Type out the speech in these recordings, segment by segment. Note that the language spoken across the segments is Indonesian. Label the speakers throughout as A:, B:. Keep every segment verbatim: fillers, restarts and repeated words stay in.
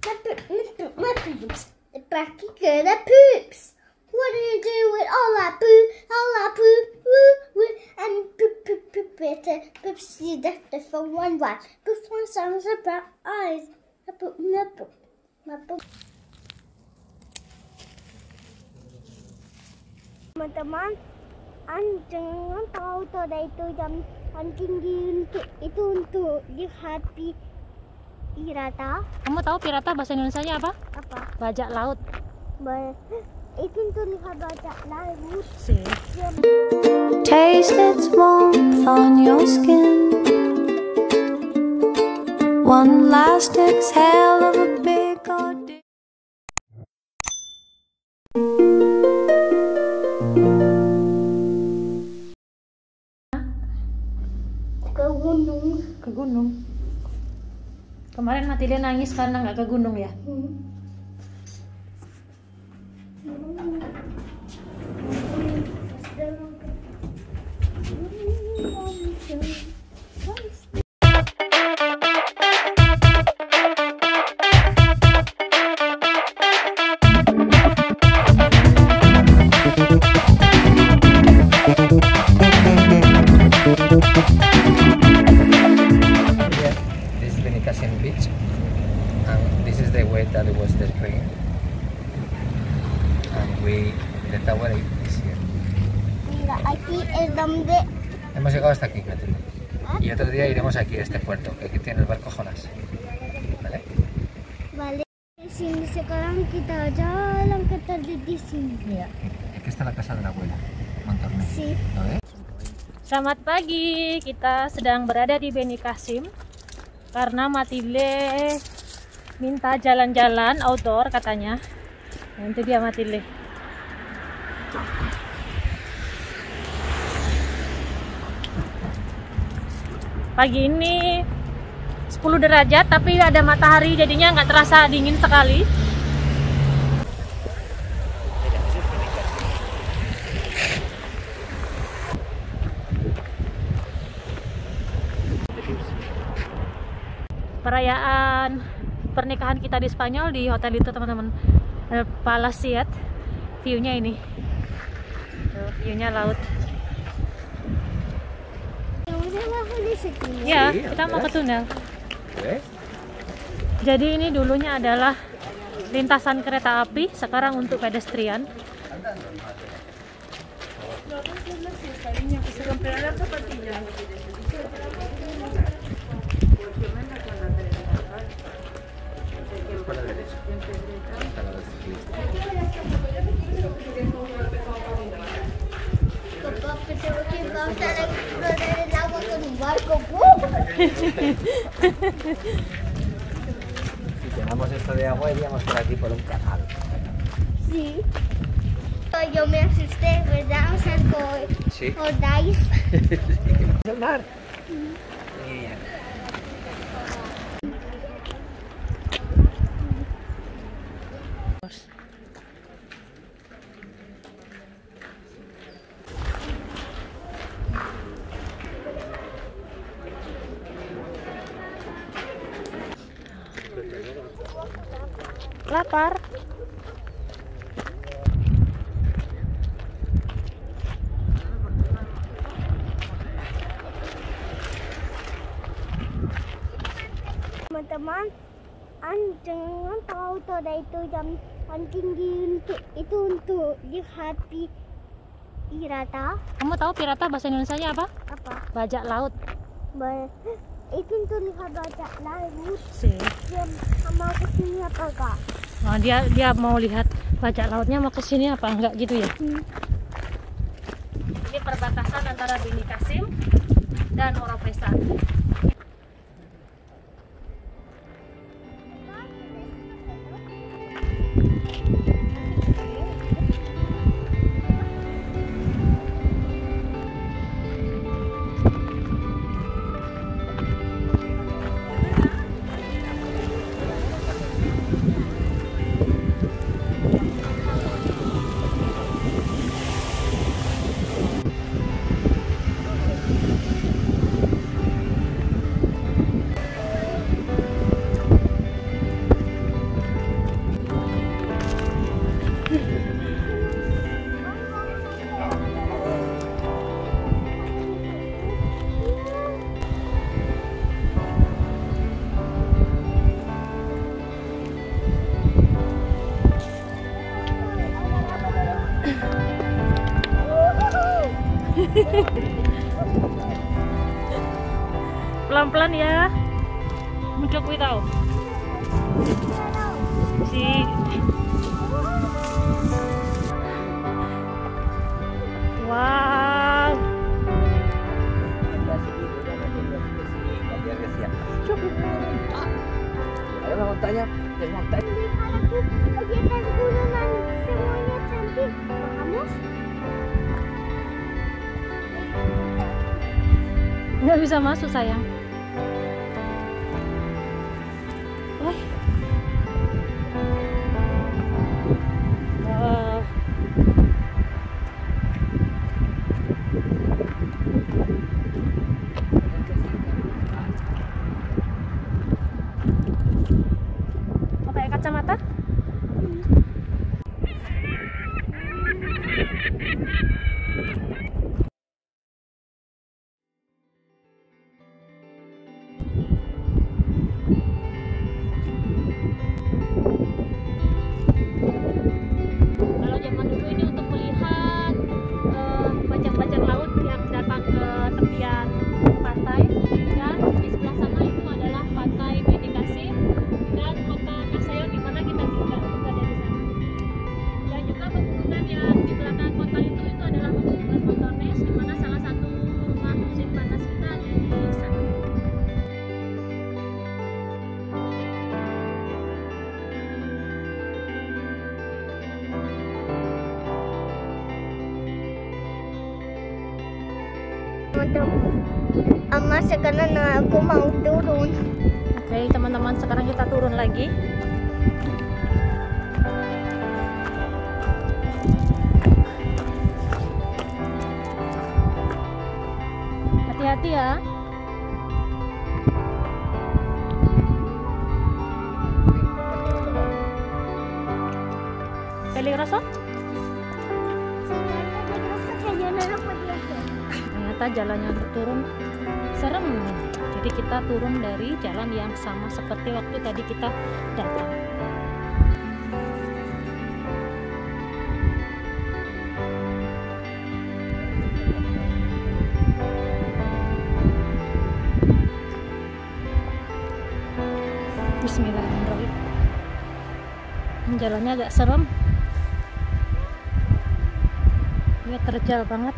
A: My poops. The backy girl that poops. What do you do with all that poo? All that poo, woo, woo, and poop, poop, poop, better. Poops, you left it for one ride. Poop, one sounds about eyes. I put my poop, my poop. Teman-teman, jangan tahu toda itu jam tinggi untuk itu untuk lihat pirata.
B: Kamu tahu pirata bahasa Indonesianya apa?
A: Apa?
B: Bajak laut.
A: Ba itu untuk lihat bajak laut.
B: Sih.
C: Taste its warmth on your skin. One last exhale of a big ordeal.
A: Ke gunung.
B: Ke gunung. Kemarin Matilda nangis karena nggak ke gunung ya?
A: Hmm.
D: This is Benicassim Beach, and this is the way that it was the train, and we the tower is here.
A: Mira, aquí es donde
D: Hemos llegado hasta aquí, Matilde. Y otro día iremos aquí a este puerto, que aquí tiene el barco Jonás. ¿Vale?
A: Vale. Di sini sekarang kita jalan ke tadi di sini.
B: Iya.
D: Aquí está la casa de la abuela, Montorneo.
A: Si.
D: ¿Lo ves?
B: Selamat pagi, kita sedang berada di Benicassim karena Matilde minta jalan-jalan outdoor katanya. Nah, itu dia Matilde. Pagi ini sepuluh derajat tapi ada matahari jadinya nggak terasa dingin sekali. Perayaan pernikahan kita di Spanyol di hotel itu teman-teman, El Palaciet. View-nya ini, view-nya laut. Ya, kita mau ke tunnel.
D: ¿Ves?
B: Jadi ini dulunya adalah lintasan kereta api, sekarang untuk pedestrian.
D: Por la derecha. Hasta la ciclista.
A: Papá, pensaba que vamos a explorar el agua con un barco.
D: Si tenemos esto de agua, iríamos por aquí por un canal.
A: Sí. Yo me asusté, ¿verdad? O sea,
D: Sí.
A: ¿recordáis?
D: ¿El mar? Muy bien.
B: Lapar.
A: Teman-teman, jangan tahu toda itu jam tinggi untuk itu untuk lihat pirata.
B: Kamu tahu pirata bahasa Indonesianya apa?
A: Apa?
B: Bajak laut.
A: Ba itu untuk lihat bajak laut.
B: Sih.
A: Dia mau ke sini apa kak?
B: Nah, dia dia mau lihat bajak lautnya, mau ke sini apa enggak gitu ya?
A: Hmm.
B: Ini perbatasan antara Benicassim dan Oropesa. Si wow.
D: Ayo mau tanya, mau tanya.
A: Kegiatan gunungan semuanya cantik, kamu?
B: Nggak bisa masuk sayang. Wah. Wah. Mau pakai kacamata? Kalau zaman dulu ini untuk melihat eh, bajak-bajak laut yang datang ke tepian pantai, dan di sebelah sana itu adalah pantai Beni Kassim dan kota Kasayon di mana kita tinggal juga dari sana. Dan juga pegunungan yang di belakang kota itu itu adalah pegunungan Montornes, di mana salah satu rumah musim panas kita ada di sana.
A: Untuk Ama sekarang aku mau turun.
B: Oke teman-teman, sekarang kita turun lagi. Hati-hati ya. Peli rasa? Ternyata jalannya untuk turun serem. Jadi kita turun dari jalan yang sama seperti waktu tadi kita datang. Bismillahirrahmanirrahim. Jalannya agak serem. Ini terjal banget.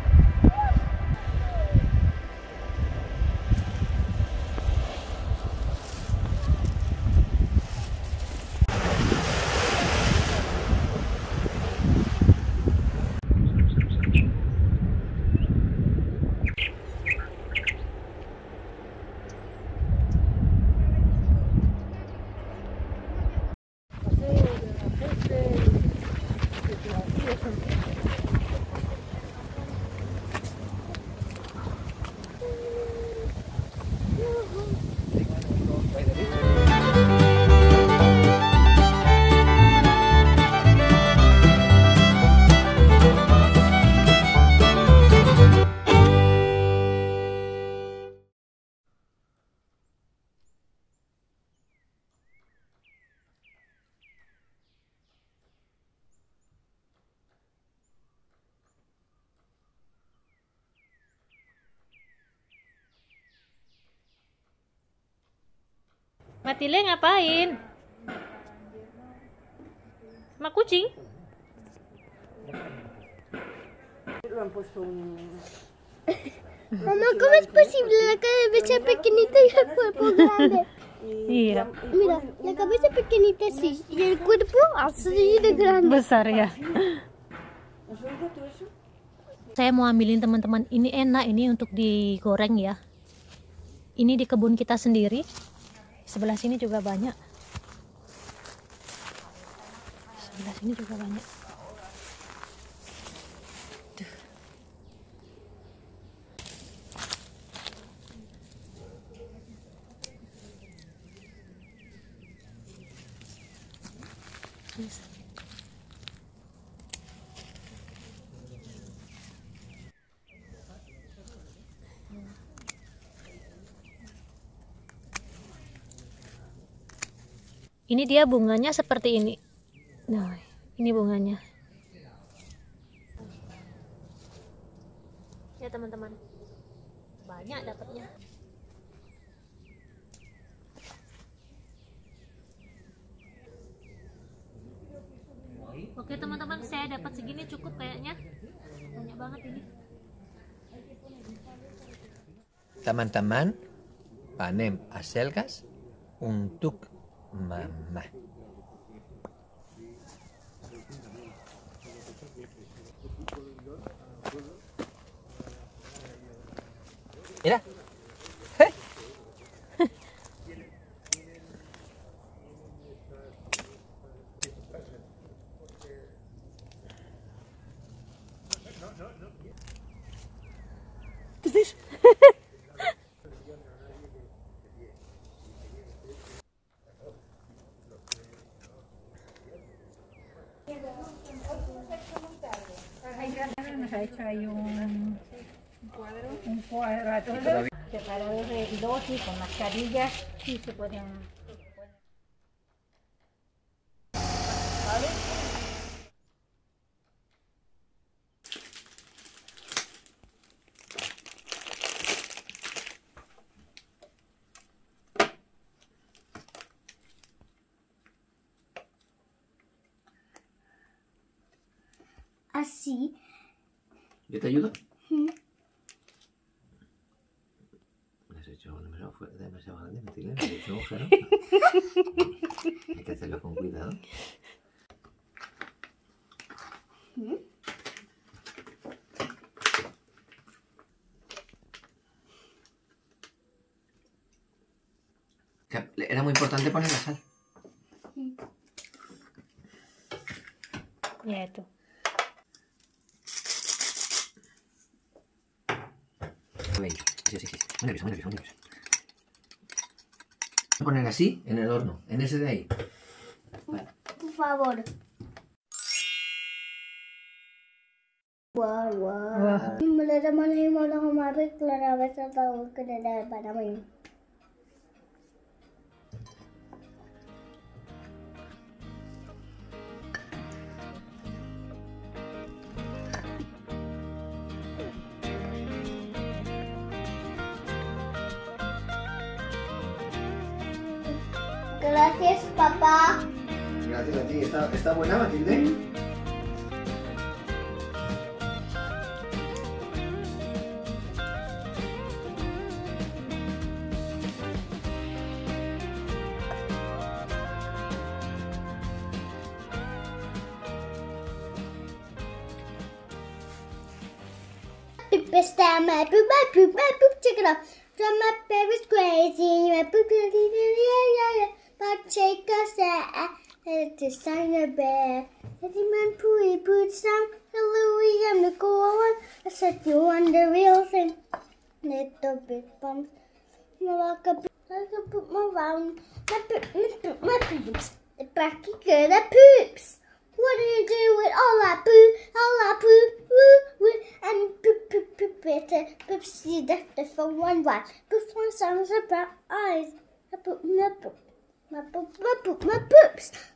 B: Matile ngapain? Sama kucing?
A: Mamá, ¿cómo es posible? La cabeza pequeñita y el cuerpo grande.
B: Iya,
A: Mira, la cabeza pequeñita así y el cuerpo así de grande.
B: besar ya. Saya mau ambilin teman-teman, ini enak, ini untuk digoreng ya. Ini di kebun kita sendiri. Sebelah sini juga banyak. Sebelah sini juga banyak. Tuh. Ini dia bunganya seperti ini. Nah, ini bunganya. Ya teman-teman, banyak dapatnya. Oke teman-teman, saya dapat segini cukup kayaknya. Banyak banget ini.
D: Teman-teman, panen acelgas untuk mama. Mira. Hey. ¿Qué es eso?
E: Nos ha hecho ahí un cuadro, un cuadro separados de dos y con mascarillas sí se pueden. ¿Vale?
A: Así.
D: ¿Yo te ayudo?
A: Mm.
D: Me has hecho demasiado, demasiado grande, Matilde. Me has hecho agujero. Hay que hacerlo con cuidado.
A: Mm.
D: Era muy importante poner la sal.
A: Mm.
B: Ya itu.
D: Sí, sí, sí. Muy nervioso, muy nervioso, muy nervioso. Voy a poner así en el horno, en ese de ahí. Vale.
A: Por favor. Wow, wow. Mula naman yung mga kumabit, klarabas sa tawag ko na dahil pa naman. Gracias, papá.
D: Gracias a ti. ¿Está, está buena, Matilde?
A: Poop is down, my poop, my poop, my poop, check it out. From my parents crazy, my poop, yeah, yeah, yeah, yeah. But shake us out, and it's on the bed. And the man pooey pooed song, Louis, I'm the cool one. I said you want the real thing. Little bit bumps. I like a I can put my round, my poop, my poop, my poops. The backy girl that poops. What do you do with all that poo, all that poo, woo, woo, and poop, poop, poop, better, poop, see the for one right, poop, one sounds about eyes, I poop, my poop, my poop, my poop, my poops.